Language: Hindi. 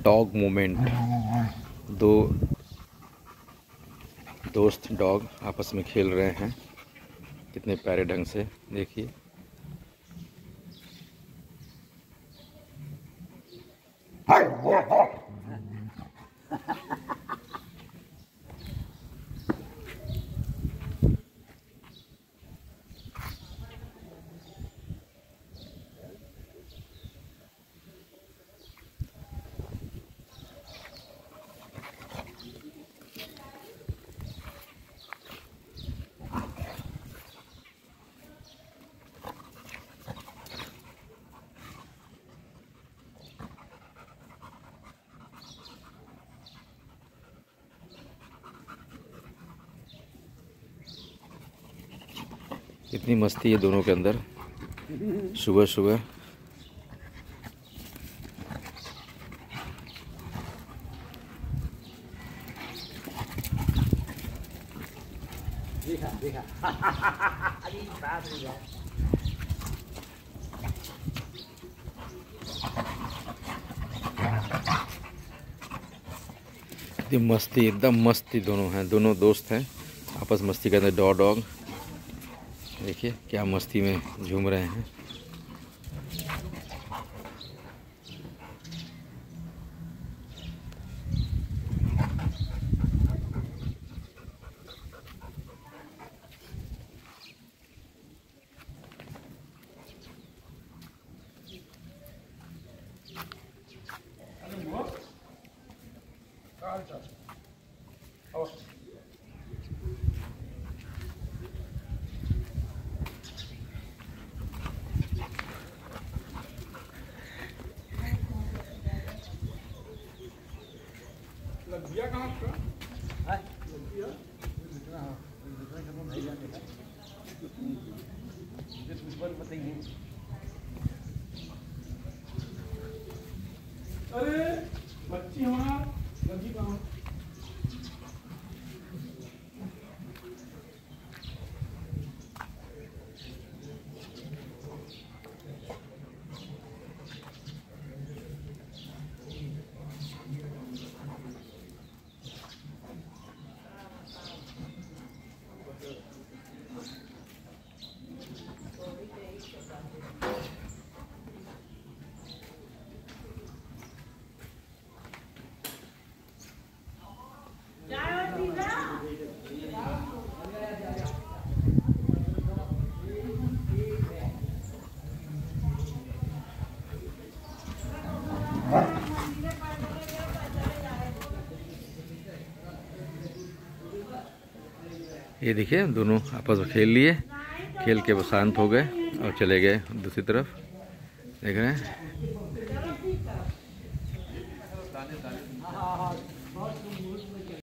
Dog moment. दो दोस्त डॉग आपस में खेल रहे हैं, कितने प्यारे ढंग से, देखिए। इतनी मस्ती है दोनों के अंदर सुबह सुबह। देखा देखा अरे बात हो गया। मस्ती, एकदम मस्ती दोनों हैं, दोनों दोस्त हैं, आपस मस्ती करते हैं। डॉग देखिए क्या मस्ती में झूम रहे हैं। लगिया कहाँ का? है लगिया दूसरा का भैया देखा ये दुश्मन बताइए। अरे बच्ची हमारा लगी कहाँ? ये देखिए दोनों आपस में खेल लिए, खेल के वो शांत हो गए और चले गए दूसरी तरफ। देख रहे हैं।